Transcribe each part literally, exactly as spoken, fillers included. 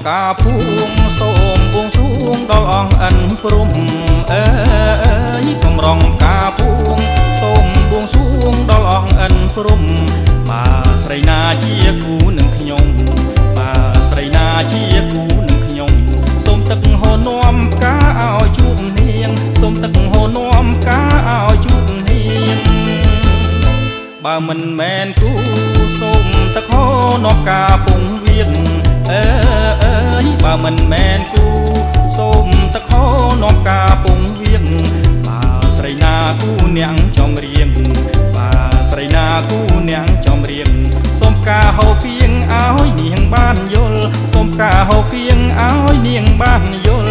កាពួងសូមបួងសួងដល់អង្គអិនព្រំអើយកំរងកាពួងសូមបួងសួងដល់អង្គអិនព្រំបាទស្រីណាជាគូនឹងខ្ញុំបាទស្រីណាជាគូនឹងខ្ញុំសូមទឹកហូរនាំផ្កាឲ្យជួបនាងសូមទឹកហូរនាំផ្កាឲ្យជួបនាងបើមិនមែនគូសូមទឹកហូរនាំផ្កាពុងវៀងអើយបើមិនមែនគូសូមទឹកហូរនាំផ្កាពុងវៀងបើស្រីណាគូនាងចំរៀងបើស្រីណាគូនាងចំរៀងសូមផ្កាហូរពីងឲ្យនាងបានយល់សូមផ្កាហូរពីងឲ្យនាងបានយល់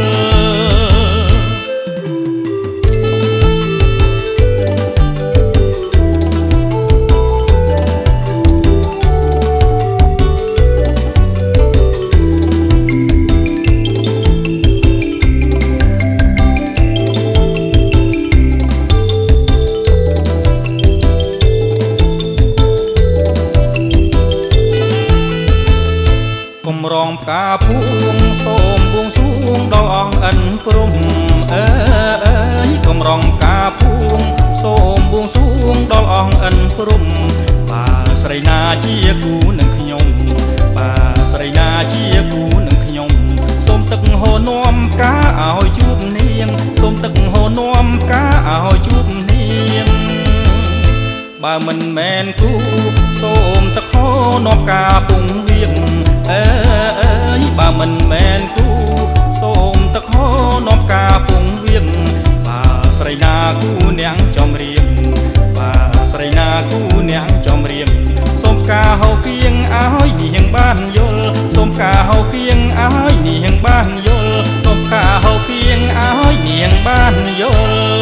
កំរងផ្កាពួងសូមបួងសួងដល់អង្គអិនព្រំអើយកំរងផ្កាពួងសូមបួងសួងដល់អង្គអិនព្រំបាទស្រីណាជាគូនឹងខ្ញុំបាទស្រីណាជាគូនឹងខ្ញុំសូមទឹកហូរនាំផ្កាឲ្យជួបនាងសូមទឹកហូរនាំផ្កាឲ្យជួបនាងបើមិនមែនគូសូមទឹកហូរនាំផ្កាពុងវៀងអើយបើមិនមែនគូសូមទឹកហូរនាំផ្កាពុងវៀងបើស្រីណាគូនាងចំរៀងបើស្រីណាគូនាងចំរៀងសូមផ្កាហូរពីងឲ្យនាងបានយល់សូមផ្កាហូរពីងឲ្យនាងបានយល់សូមផ្កាហូរពីងឲ្យនាងបានយល់